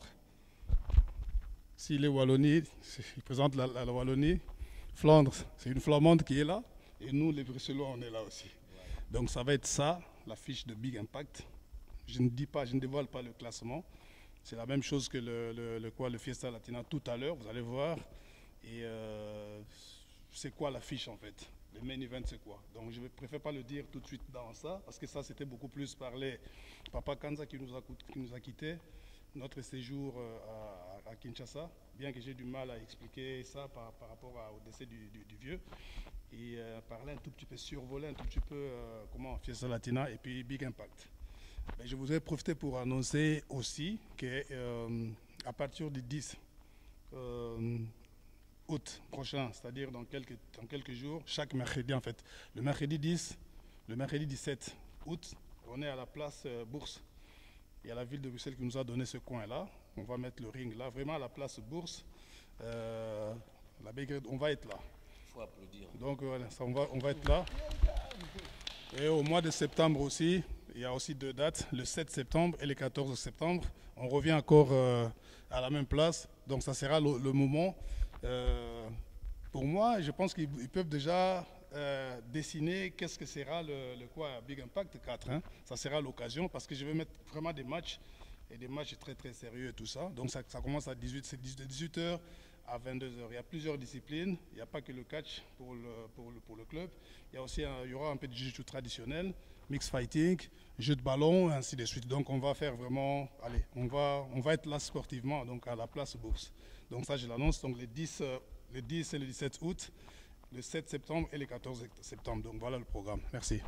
Si les Wallonie, ils présentent la, la, la Wallonie, Flandre, c'est une flamande qui est là. Et nous, les Bruxellois, on est là aussi. Donc ça va être ça, la fiche de Big Impact. Je ne dis pas, je ne dévoile pas le classement. C'est la même chose que le, le, le, quoi, le Fiesta Latina tout à l'heure, vous allez voir. Et euh, c'est quoi la fiche en fait? Le main event c'est quoi? Donc je ne préfère pas le dire tout de suite dans ça, parce que ça c'était beaucoup plus par les Papa Kanza qui nous a, qui nous a quittés, notre séjour à, à Kinshasa, bien que j'ai du mal à expliquer ça par, par rapport à, au décès du, du, du vieux. Et euh, parler un tout petit peu, survoler un tout petit peu euh, comment Fiesta Latina et puis Big Impact. Mais je voudrais profiter pour annoncer aussi qu'à euh, partir du dix euh, août prochain, c'est-à-dire dans quelques, dans quelques jours, chaque mercredi en fait, le mercredi dix, le mercredi dix-sept août, on est à la place euh, Bourse. Il y a la ville de Bruxelles qui nous a donné ce coin-là. On va mettre le ring là, vraiment à la place Bourse. Euh, la Belgrade, on va être là. Applaudir. Donc voilà, ça, on, va, on va être là. Et au mois de septembre aussi, il y a aussi deux dates, le sept septembre et le quatorze septembre. On revient encore euh, à la même place, donc ça sera le, le moment. Euh, pour moi, je pense qu'ils peuvent déjà euh, dessiner qu'est-ce que sera le, le quoi, Big Impact quatre. Hein. Ça sera l'occasion parce que je vais mettre vraiment des matchs et des matchs très très sérieux et tout ça. Donc ça, ça commence à dix-huit heures. À vingt-deux heures. Il y a plusieurs disciplines. Il n'y a pas que le catch pour le, pour le, pour le club. Il y, a aussi un, il y aura un peu de jiu-jitsu traditionnel, mix fighting, jeu de ballon, et ainsi de suite. Donc on va faire vraiment... Allez, on va, on va être là sportivement, donc à la place Bourse. Donc ça, je l'annonce. Donc les dix, le dix et le dix-sept août, le sept septembre et le quatorze septembre. Donc voilà le programme. Merci.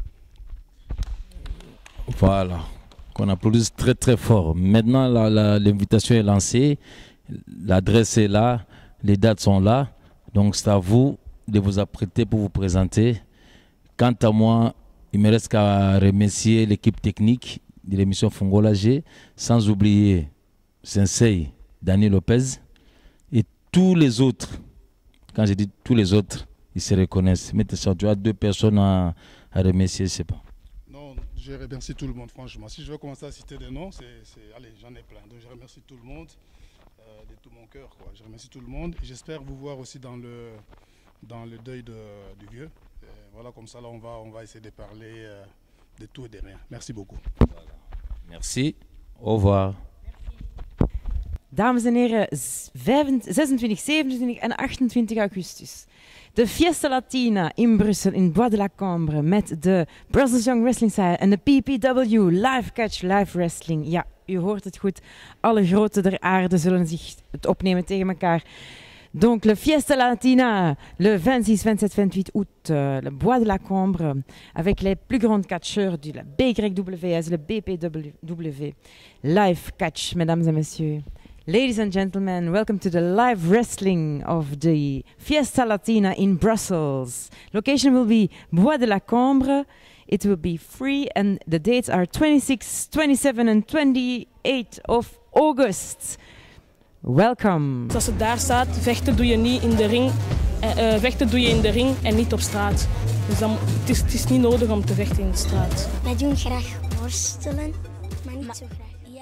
Voilà. Qu'on applaudisse très très fort. Maintenant, l'invitation est lancée. L'adresse est là. Les dates sont là, donc c'est à vous de vous apprêter pour vous présenter. Quant à moi, il me reste qu'à remercier l'équipe technique de l'émission Fongola G, sans oublier Sensei Dani Lopez et tous les autres. Quand je dis tous les autres, ils se reconnaissent. Mais tu as deux personnes à, à remercier, je ne sais pas. Non, je remercie tout le monde, franchement. Si je veux commencer à citer des noms, c'est, c'est, allez, j'en ai plein. Donc je remercie tout le monde. De tout mon cœur, quoi. Je remercie tout le monde. J'espère vous voir aussi dans le, dans le deuil de, du vieux. Et voilà, comme ça, là, on va, on va essayer de parler euh, de tout et de rien. Merci beaucoup. Voilà. Merci. Au revoir. Dames en heren, zesentwintig, zevenentwintig en achtentwintig augustus. De Fiesta Latina in Brussel, in Bois de la Cambre, met de Brussels Young Wrestling Style en de P P W, Live Catch, Live Wrestling. Ja, u hoort het goed. Alle groten der aarde zullen zich het opnemen tegen elkaar. Donc, le Fiesta Latina, le vingt-six, vingt-sept, vingt-huit août, euh, le Bois de la Cambre, avec les plus grands catcheurs du la B Y W S, le B P W, Live Catch, mesdames et messieurs. Ladies and gentlemen, welcome to the live wrestling of the Fiesta Latina in Brussels. Location will be Bois de la Cambre. It will be free and the dates are twenty-six, twenty-seven and twenty-eight of August. Welcome. Als het daar staat, vechten doe je niet in de ring. Uh, uh, vechten doe je in de ring en niet op straat. Dus dan, het, is, het is niet nodig om te vechten in de straat. Wij doen graag worstelen, maar niet zo graag. Ja.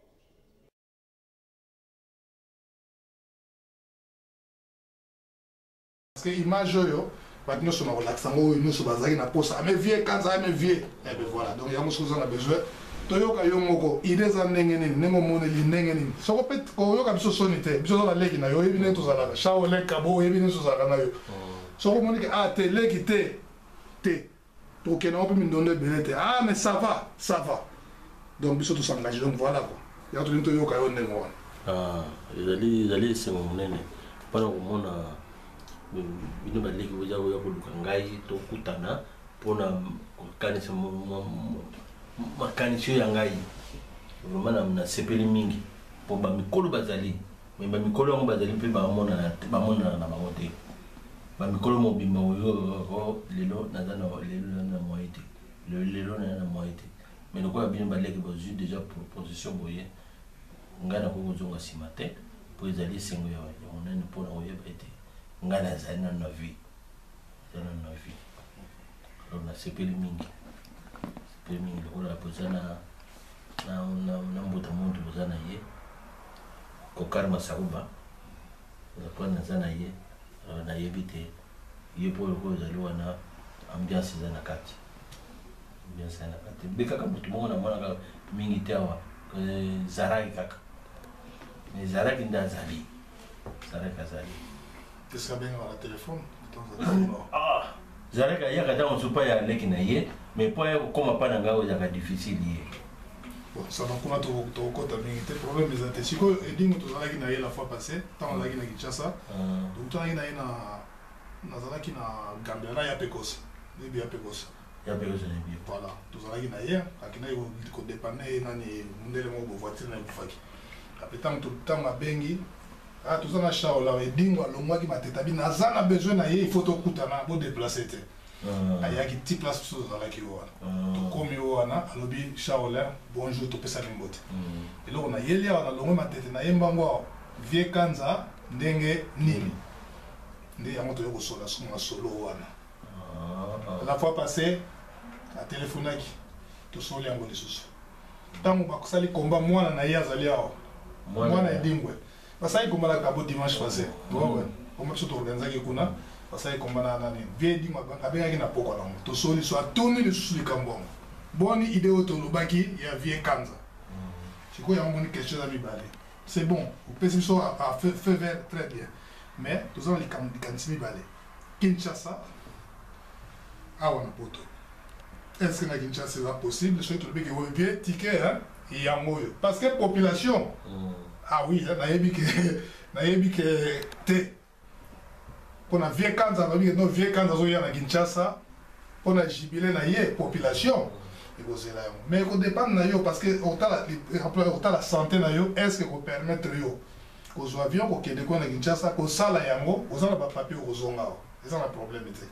Parce que image yo, bah nous sommes au Luxembourg, nous sommes basés na poste. Mais vieux quand ça, mais vieux. Et bien voilà, donc il y a quelque chose qu'on a besoin. Toyoka yomoko idée za ndenge nini nengo mone li ndenge nini soko pet ko yoka biso sonite biso za leki na yo ebine to za la shawo le kabo ebine so za na yo soko moni ke ah te leki te te to ke na opi mindonde belete ah mais ça va ça va donc biso to s'engager donc voilà quoi ya to to yoka yo ndenge wana ah ezali ezali semo munene pana komona bino ba leki boja yo koluka ngai to kutana pona kanisa makanisi ya ngai vraiment na sepeli mingi po ba mikolo bazali mais ba mikolo ngo bazali pe ba mona ba mona na bango te ba mikolo mo bimba yo lelo na na lelo na moite le lelo na na moite mais le quoi bien balé que vous déjà proposition boye ngana ko zonga simate po ezali sengo ya on a pour na oye bete ngana za na na vie na na vie on a sepeli mingi Pemi lokola pozana na na na mbuta muntu pozana ye kokar masaruba na pona zana ye na yebite ye polo ko zaliwa na ambiance zana kati ambiance na kati bika kama mtu mwana mwana mingi tawa zaraki kaka ni zaraki nda zali zaraki zali qu'est-ce que bien à la téléphone ah zaraka ya kata on supa ya leki na ye mais pour comme pas ngao ya difficile ye bon ça donc on a tout tout côté mais problème les atesiko et dingo to zalaki na ye la fois passée tant zalaki na Kinshasa donc to zalaki na ye na na zalaki na Gambia na ya Pekos ni bien Pekos ya Pekos ni bien voilà to zalaki na ye akina yo ko dépendre nani mundele mo bo voiture na bufaki après tant tout temps ma bengi ah tout ça na shaola et dingo alongwa ki mateta bi na zana besoin na ye il faut to kutana bo déplacer te ayaki ti place so za la ki wana to komi wana alobi shaola bonjour to pesa nimbote et là on a yeli wana longwa matete na yembango vie kanza ndenge nini ndi yango to yoko sola suma solo wana la fois passée a téléphonaki to soli yango lisusu tango bakusali komba mwana na ye azali awa mwana edingwe basai komba la kabo dimanche passé ouais on m'a surtout organisé kuna basai komba na nani vie dingwa abengaki na poko na to soli so atoni lisusu likambo boni idée auto lobaki ya vie kanza siko ya moni quelque chose à mibale c'est bon au pessimisme a fait fait vert très bien mais tous on les kan kanti mibale Kinshasa awa na poto est-ce que na Kinshasa c'est possible je trouve que vous bien ticket hein il y a moyo parce que population ah oui na yebi que na yebi que te pona vie kanza na bi no vie kanza zo ya na Kinshasa pona jubilé na ye population et vous là mais ko dépend na yo parce que on t'a la on t'a la santé na yo est-ce que ko permettre yo ko zo avion ko kende ko na Kinshasa ko sala yango ko za ba papier ko zonga c'est ça le problème était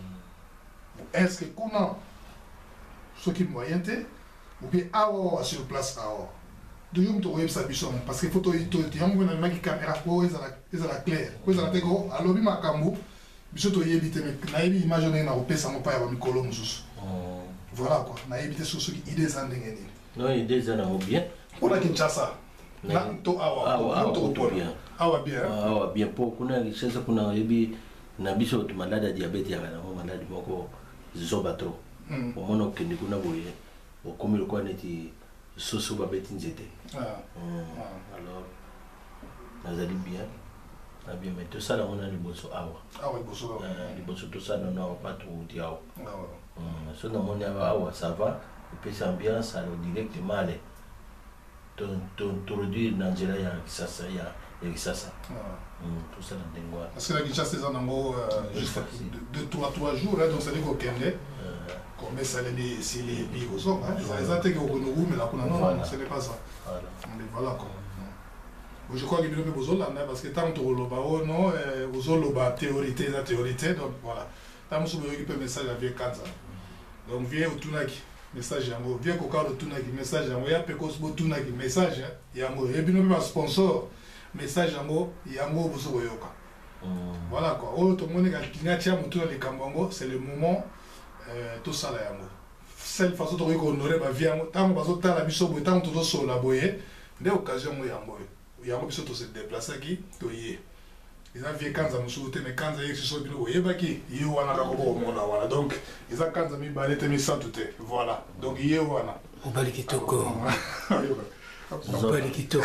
est-ce que kuna ce qui moyen te ou bien awa sur place awa do yum to web sabiso parce que photo ito yango na maki caméra ko ezala ezala clair ko ezala teko alobi makambo biso to yebite na yebi image na na opesa mo pa ya mikolo mususu voilà quoi na yebite sur ce qui idée za ndenge ni non idée za na bien pour la Kinshasa na to awa awa to bien awa bien awa bien pour kuna Kinshasa kuna yebi na biso to malade diabète ya na mo malade moko zobatro au mono kende kuna boye au comme le quoi neti soso babeti nzete ah alors nazali bien na bien mais tout ça là on a le bosso awa awa le bosso awa le bosso tout ça non non pas trop diao ah so na mon awa ça va et puis ambiance alors directement aller torodire na nzela ya kisasa ya kisasa tout ça na ndengwa parce que la Kinshasa c'est nango juste deux trois jours donc ça dit ko kende comme ça les si les bi ozo ça ça te ko konugu mais la kuna non ce n'est pas ça mais voilà quoi je crois que nous devons besoin là parce que tant que le bao non ozo lo ba théorie la théorie donc voilà tant que vous peut message avec Kanza donc viens au tunaki message yango viens ko ka le tunaki message yango ya pe ko so tunaki message yango et puis nous pas sponsor message yango yango bozo yoka voilà quoi oh tout le monde qui a tia mutu les kambongo c'est le moment euh tout ça là yango seule façon de honorer ma vie yango tant bazo ta la biso boy tant tout so la boye des occasions yango yango biso to se déplacer qui to yé ils ont vu Kanza musuute mais Kanza yé so bino oyeba ki yé wana ka ko mona voilà donc ils ont Kanza mi balete mi santuté voilà donc yé wana o bali kitoko Mbali kitoko.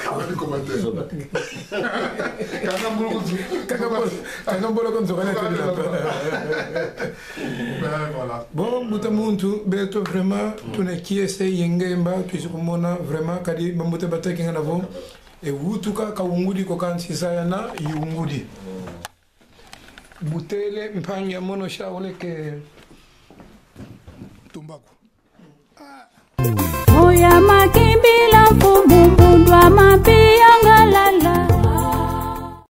Bon, muta muntu beto vraiment tuna kiese yengemba tusikumona vraiment kadi bambuta bataki ngana vo e wutuka ka ungudi ko kansi sayana yungudi. Butele mpanya mono shaole ke tumbaku. Oya makimbi